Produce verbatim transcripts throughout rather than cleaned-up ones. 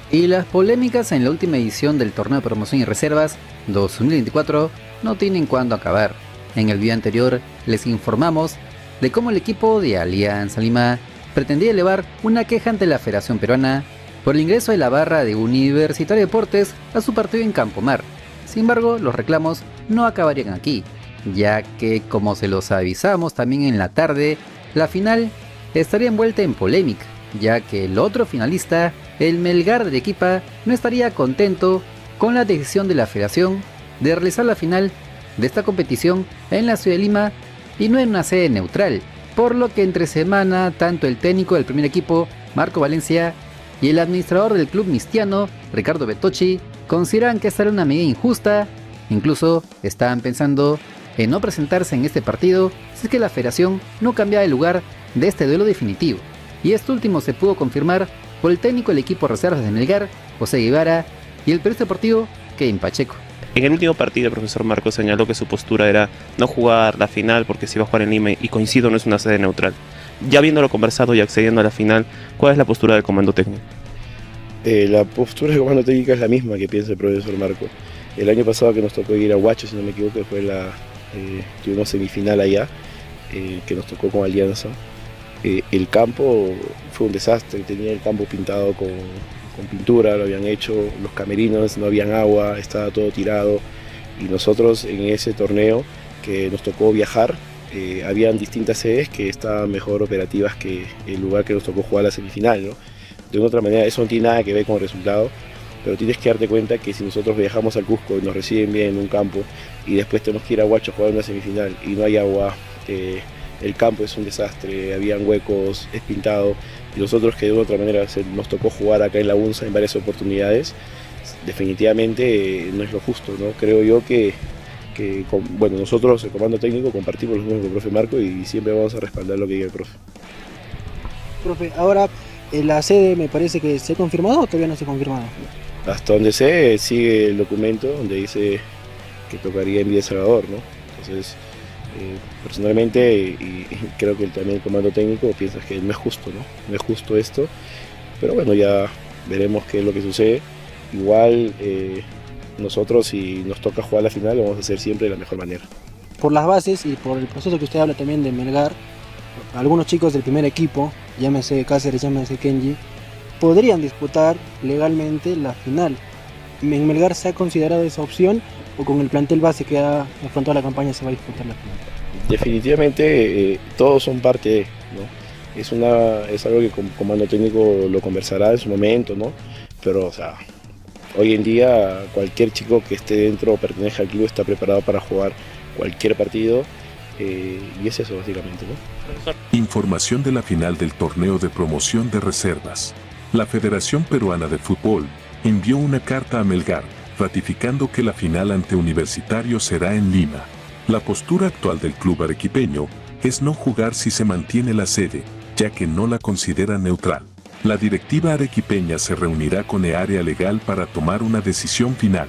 Y las polémicas en la última edición del torneo de promoción y reservas dos mil veinticuatro no tienen cuándo acabar. En el video anterior les informamos de cómo el equipo de Alianza Lima pretendía elevar una queja ante la Federación Peruana por el ingreso de la barra de Universitario de Deportes a su partido en Campomar. Sin embargo, los reclamos no acabarían aquí, ya que, como se los avisamos también en la tarde, la final estaría envuelta en polémica, ya que el otro finalista, el Melgar de Arequipa, no estaría contento con la decisión de la Federación de realizar la final de esta competición en la ciudad de Lima y no en una sede neutral, por lo que entre semana tanto el técnico del primer equipo, Marco Valencia, y el administrador del club mistiano, Ricardo Betocchi, consideran que esta era una medida injusta. Incluso estaban pensando en no presentarse en este partido si es que la federación no cambiaba el lugar de este duelo definitivo, y esto último se pudo confirmar por el técnico del equipo reservas de Melgar, José Guevara, y el periodista deportivo, Kevin Pacheco. En el último partido el profesor Marcos señaló que su postura era no jugar la final porque se iba a jugar en Lima, y coincido, no es una sede neutral. Ya habiéndolo conversado y accediendo a la final, ¿cuál es la postura del comando técnico? Eh, la postura del comando técnico es la misma que piensa el profesor Marcos. El año pasado que nos tocó ir a Huacho, si no me equivoco, fue la eh, tuvimos semifinal allá, eh, que nos tocó con Alianza. Eh, el campo fue un desastre, tenía el campo pintado con, con pintura, lo habían hecho, los camerinos, no habían agua, estaba todo tirado, y nosotros en ese torneo que nos tocó viajar, eh, habían distintas sedes que estaban mejor operativas que el lugar que nos tocó jugar la semifinal, ¿no? De una otra manera, eso no tiene nada que ver con el resultado, pero tienes que darte cuenta que si nosotros viajamos al Cusco y nos reciben bien en un campo y después tenemos que ir a Huacho a jugar una semifinal y no hay agua, eh, el campo es un desastre, habían huecos, es pintado, y nosotros que de una otra manera se, nos tocó jugar acá en la UNSA en varias oportunidades, definitivamente eh, no es lo justo, ¿no? Creo yo que, que con, bueno, nosotros, el comando técnico, compartimos los mismos con el profe Marco y siempre vamos a respaldar lo que diga el profe. Profe, ahora la sede me parece que se ha confirmado o todavía no se ha confirmado. Hasta donde sé, sigue el documento donde dice que tocaría en Villa Salvador, ¿no? Entonces, eh, personalmente, y, y creo que también el comando técnico piensa que no es justo, ¿no? No es justo esto, pero bueno, ya veremos qué es lo que sucede. Igual, eh, nosotros, si nos toca jugar la final, lo vamos a hacer siempre de la mejor manera. Por las bases y por el proceso que usted habla también de Melgar, algunos chicos del primer equipo, llámese Cáceres, llámese Kenji, podrían disputar legalmente la final. ¿En Melgar se ha considerado esa opción o con el plantel base que ha afrontado la campaña se va a disputar la final? Definitivamente eh, todos son parte de, ¿no? Es, una, es algo que el comando técnico lo conversará en su momento, ¿no? Pero o sea, hoy en día cualquier chico que esté dentro o pertenezca al club está preparado para jugar cualquier partido, eh, y es eso básicamente, ¿no? Información de la final del torneo de promoción de reservas. La Federación Peruana de Fútbol envió una carta a Melgar, ratificando que la final ante Universitario será en Lima. La postura actual del club arequipeño es no jugar si se mantiene la sede, ya que no la considera neutral. La directiva arequipeña se reunirá con el área legal para tomar una decisión final.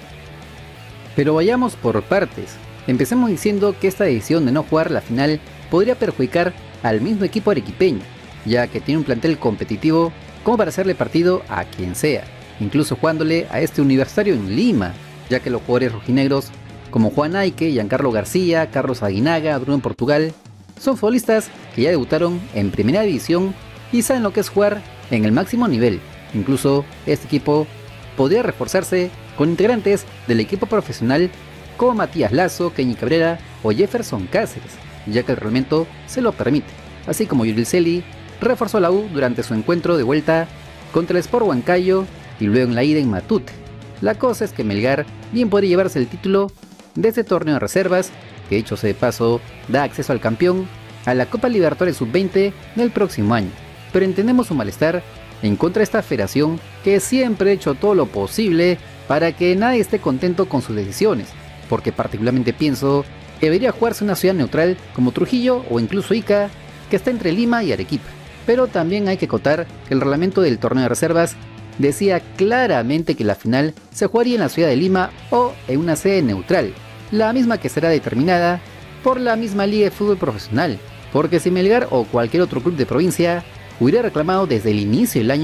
Pero vayamos por partes. Empecemos diciendo que esta decisión de no jugar la final podría perjudicar al mismo equipo arequipeño, ya que tiene un plantel competitivo como para hacerle partido a quien sea, incluso jugándole a este Universitario en Lima, ya que los jugadores rojinegros como Juan Aike, Giancarlo García, Carlos Aguinaga, Bruno Portugal, son futbolistas que ya debutaron en primera división y saben lo que es jugar en el máximo nivel. Incluso este equipo podría reforzarse con integrantes del equipo profesional como Matías Lazo, Kenny Cabrera o Jefferson Cáceres, ya que el reglamento se lo permite, así como Yuril Celi reforzó a la U durante su encuentro de vuelta contra el Sport Huancayo y luego en la ida en Matute. La cosa es que Melgar bien podría llevarse el título de este torneo de reservas, que dicho sea de paso, da acceso al campeón a la Copa Libertadores sub veinte del próximo año. Pero entendemos su malestar en contra de esta federación que siempre ha hecho todo lo posible para que nadie esté contento con sus decisiones, porque particularmente pienso que debería jugarse una ciudad neutral como Trujillo o incluso Ica, que está entre Lima y Arequipa. Pero también hay que acotar que el reglamento del torneo de reservas decía claramente que la final se jugaría en la ciudad de Lima o en una sede neutral, la misma que será determinada por la misma Liga de Fútbol Profesional, porque si Melgar o cualquier otro club de provincia hubiera reclamado desde el inicio del año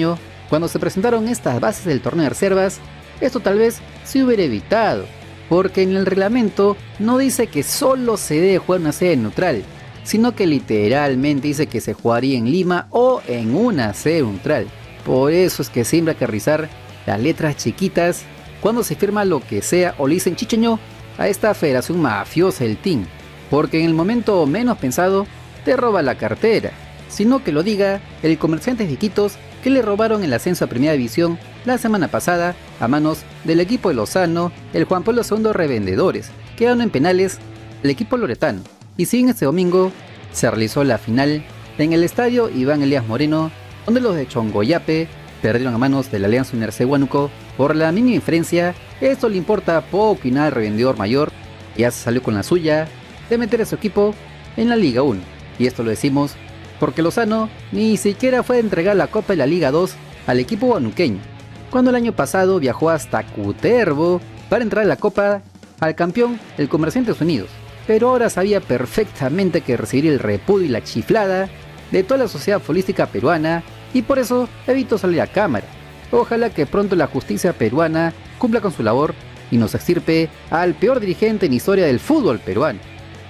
Cuando se presentaron estas bases del torneo de reservas, esto tal vez se hubiera evitado, porque en el reglamento no dice que solo se debe jugar una sede neutral, sino que literalmente dice que se jugaría en Lima o en una sede neutral. Por eso es que siempre hay que revisar las letras chiquitas cuando se firma lo que sea o le dicen chicheño a esta federación mafiosa del team, porque en el momento menos pensado te roba la cartera, sino que lo diga el comerciante de Iquitos que le robaron el ascenso a Primera División la semana pasada a manos del equipo de Lozano, el Juan Pablo segundo Revendedores, quedaron en penales el equipo loretano. Y si bien este domingo se realizó la final en el estadio Iván Elías Moreno, donde los de Chongoyape perdieron a manos de la Alianza Universidad de Huánuco por la mínima diferencia, esto le importa poco y nada al revendedor mayor, que ya se salió con la suya de meter a su equipo en la Liga uno. Y esto lo decimos porque Lozano ni siquiera fue a entregar la Copa de la Liga dos al equipo huanuqueño, cuando el año pasado viajó hasta Cutervo para entrar a la Copa al campeón, el Comerciantes Unidos. Pero ahora sabía perfectamente que recibiría el repudio y la chiflada de toda la sociedad futbolística peruana, y por eso evitó salir a cámara. Ojalá que pronto la justicia peruana cumpla con su labor y nos extirpe al peor dirigente en historia del fútbol peruano.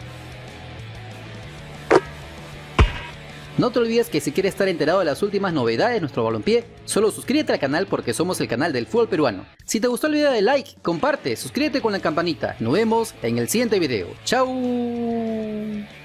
No te olvides que si quieres estar enterado de las últimas novedades de nuestro balompié, solo suscríbete al canal porque somos el canal del fútbol peruano. Si te gustó el video, dale like, comparte, suscríbete con la campanita. Nos vemos en el siguiente video. ¡Chao!